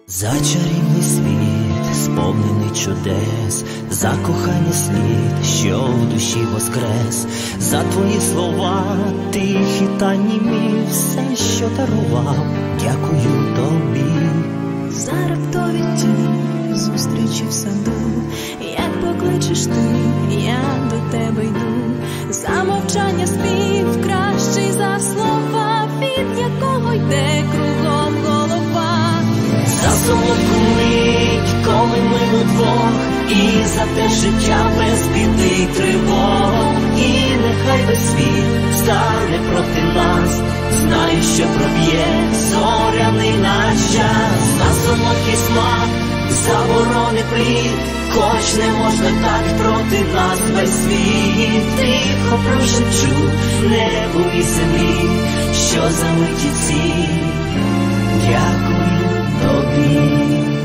За чарівний світ, сповнений чудес, за кохання слід, що в душі воскрес, за твої слова, тихі та німі, все, що дарував, дякую тобі. За раптові ті зустрічі в саду, як покличеш ти, я до тебе йду. За мовчання спів кращий за слова, від якого йде кругом голова. За солодку мить, коли ми удвох, і за те життя без біди й тривог. І нехай весь світ стане проти нас, знаю, що проб'є зоряний наш час. За солодкий смак, заборони плід, хоч не можна так проти нас весь світ. Тихо прошепчу небу і землі, що за миті ці дякую тобі.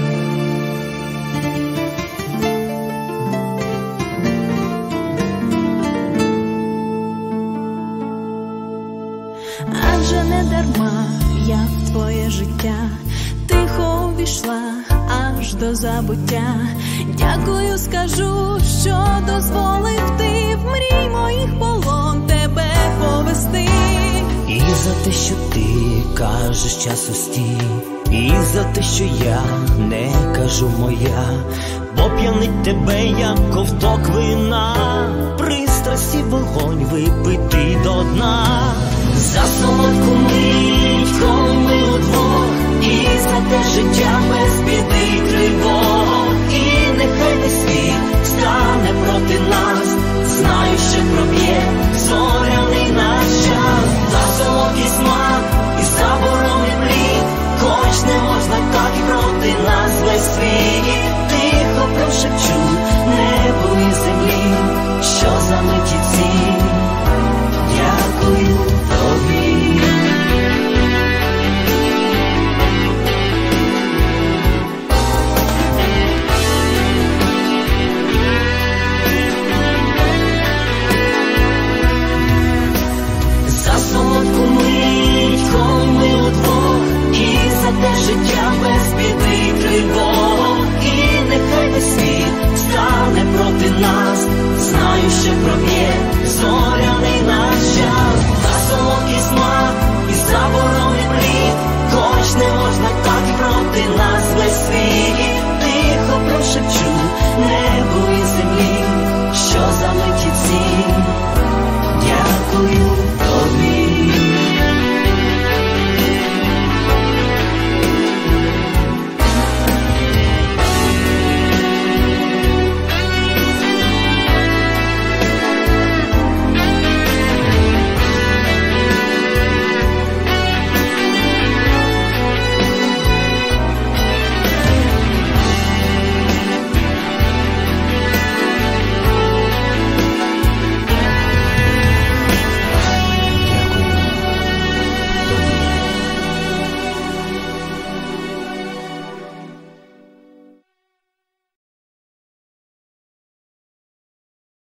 Адже не дарма я в твоє життя тихо увійшла аж до забуття. Дякую, скажу, що дозволив ти в мрій моїх полон тебе повести. І за те, що ти кажеш часу стій, і за те, що я не кажу моя, бо п'янить тебе, як ковток вина, пристрасті вогонь випитий до дна. За солодку мить, коли ми удвох, і за те життя без біди й тривог. І нехай весь світ стане проти нас, знаю, що проб'є зоряний наш час. За солодкий смак і заборонний плід, хоч не можна так проти нас весь світ. Тихо прошепчу небу і землі, що за миті ці дякую тобі. За солодку мить, коли ми удвох, і за те життя без біди й тривог. І нехай весь світ стане проти нас, знаю, що проб'є зоряний наш час. За солодкий смак і заборонний плід, хоч не можна так проти нас весь світ. Тихо прошепчу небу